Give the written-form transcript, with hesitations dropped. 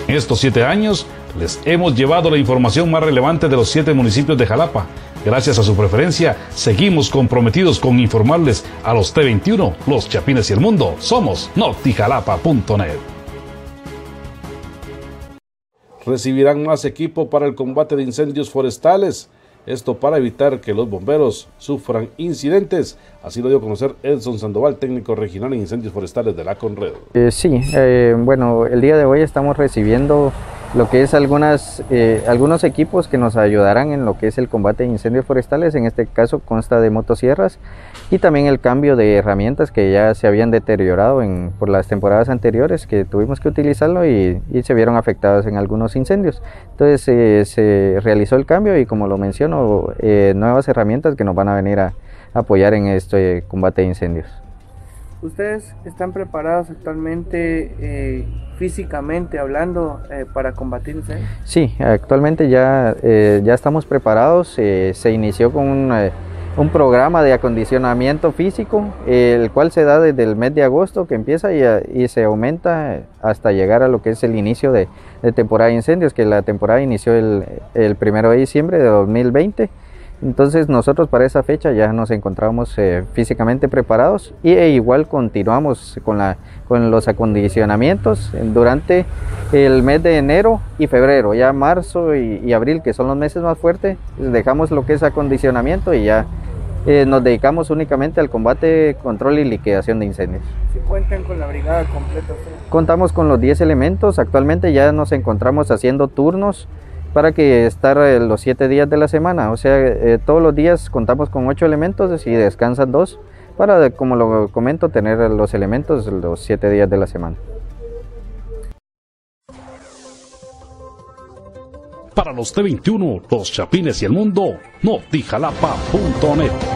En estos 7 años les hemos llevado la información más relevante de los 7 municipios de Jalapa. Gracias a su preferencia, seguimos comprometidos con informarles a los T21, los Chapines y el mundo. Somos NotiJalapa.net. Recibirán más equipo para el combate de incendios forestales. Esto para evitar que los bomberos sufran incidentes. Así lo dio a conocer Edson Sandoval, técnico regional en incendios forestales de la Conredo. Bueno, el día de hoy estamos recibiendo lo que es algunos equipos que nos ayudarán en lo que es el combate de incendios forestales. En este caso consta de motosierras y también el cambio de herramientas que ya se habían deteriorado por las temporadas anteriores, que tuvimos que utilizarlo y se vieron afectadas en algunos incendios. Entonces se realizó el cambio y, como lo menciono, nuevas herramientas que nos van a venir a apoyar en este combate de incendios. ¿Ustedes están preparados actualmente físicamente hablando para combatir incendios? Sí, actualmente ya estamos preparados. Se inició con un programa de acondicionamiento físico, el cual se da desde el mes de agosto, que empieza y se aumenta hasta llegar a lo que es el inicio de temporada de incendios, que la temporada inició el 1 de diciembre de 2020. Entonces nosotros para esa fecha ya nos encontramos físicamente preparados e igual continuamos con los acondicionamientos durante el mes de enero y febrero. Ya marzo y abril, que son los meses más fuertes, dejamos lo que es acondicionamiento y ya nos dedicamos únicamente al combate, control y liquidación de incendios. ¿Sí cuentan con la brigada completa? Contamos con los 10 elementos. Actualmente ya nos encontramos haciendo turnos para que estar los 7 días de la semana, o sea, todos los días contamos con 8 elementos y descansan 2, para, como lo comento, tener los elementos los 7 días de la semana. Para los T21, los Chapines y el mundo, NotiJalapa.net.